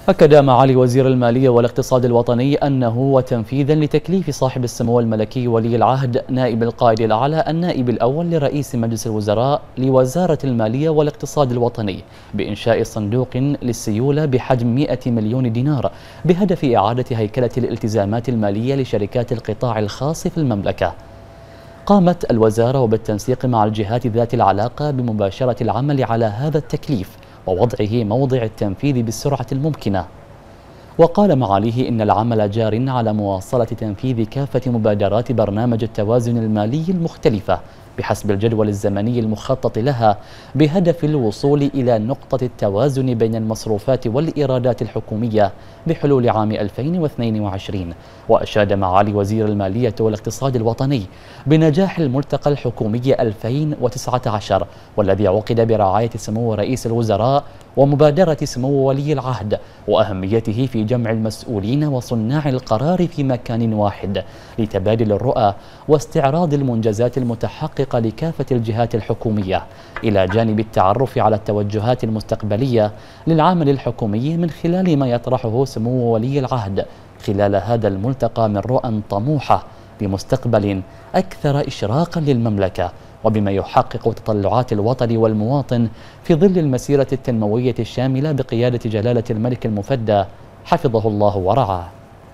أكد معالي وزير المالية والاقتصاد الوطني أنه وتنفيذا لتكليف صاحب السمو الملكي ولي العهد نائب القائد الأعلى النائب الأول لرئيس مجلس الوزراء لوزارة المالية والاقتصاد الوطني بإنشاء صندوق للسيولة بحجم 100 مليون دينار بهدف إعادة هيكلة الالتزامات المالية لشركات القطاع الخاص في المملكة. قامت الوزارة وبالتنسيق مع الجهات ذات العلاقة بمباشرة العمل على هذا التكليف ووضعه موضع التنفيذ بالسرعة الممكنة. وقال معاليه إن العمل جار على مواصلة تنفيذ كافة مبادرات برنامج التوازن المالي المختلفة بحسب الجدول الزمني المخطط لها بهدف الوصول إلى نقطة التوازن بين المصروفات والإيرادات الحكومية بحلول عام 2022. وأشاد معالي وزير المالية والاقتصاد الوطني بنجاح الملتقى الحكومي 2019 والذي عقد برعاية سمو رئيس الوزراء ومبادرة سمو ولي العهد وأهميته في جمع المسؤولين وصناع القرار في مكان واحد لتبادل الرؤى واستعراض المنجزات المتحققة لكافة الجهات الحكومية إلى جانب التعرف على التوجهات المستقبلية للعمل الحكومي من خلال ما يطرحه سمو ولي العهد خلال هذا الملتقى من رؤى طموحة بمستقبل أكثر إشراقا للمملكة وبما يحقق تطلعات الوطن والمواطن في ظل المسيرة التنموية الشاملة بقيادة جلالة الملك المفدى حفظه الله ورعاه.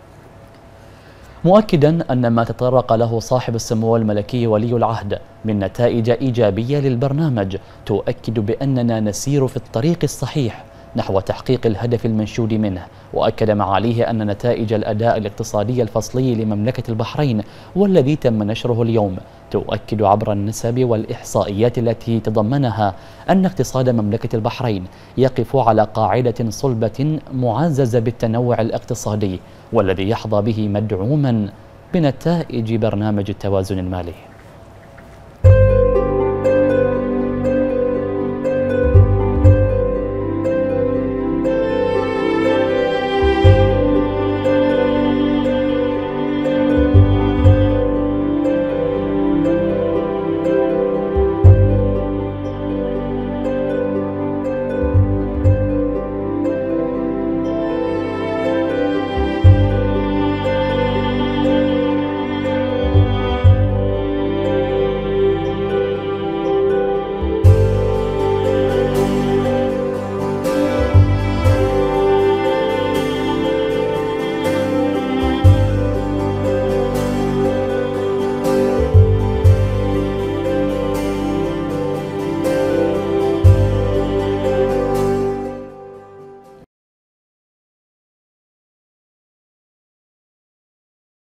مؤكدا أن ما تطرق له صاحب السمو الملكي ولي العهد من نتائج إيجابية للبرنامج تؤكد بأننا نسير في الطريق الصحيح نحو تحقيق الهدف المنشود منه. وأكد معاليه أن نتائج الأداء الاقتصادي الفصلي لمملكة البحرين والذي تم نشره اليوم تؤكد عبر النسب والإحصائيات التي تضمنها أن اقتصاد مملكة البحرين يقف على قاعدة صلبة معززة بالتنوع الاقتصادي والذي يحظى به مدعوما بنتائج برنامج التوازن المالي.